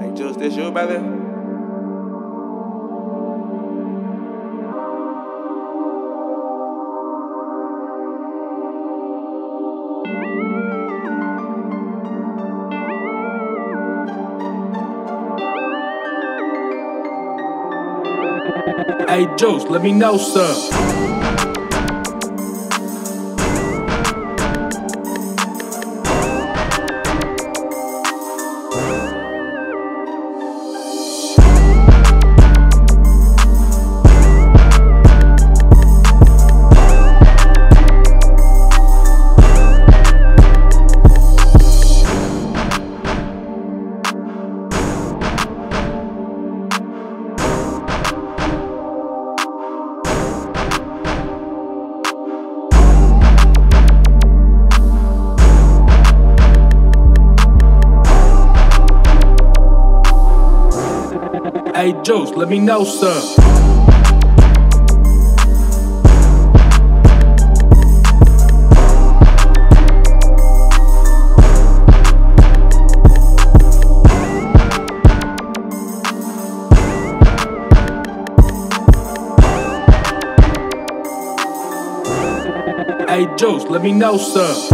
Hey, Juice, this you, brother? Hey, Juice, let me know some. Hey, Juice, let me know some. Hey, Juice, let me know some.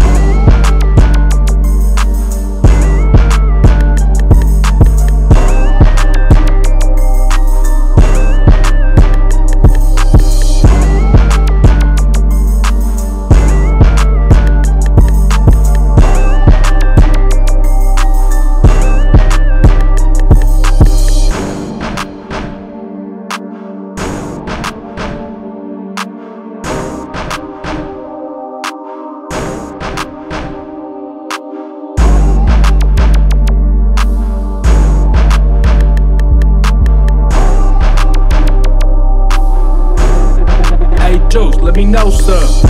Juice, let me know some.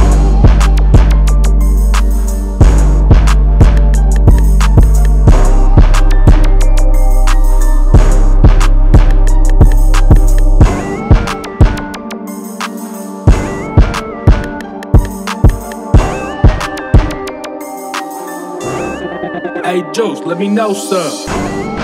Hey, Juice, let me know some.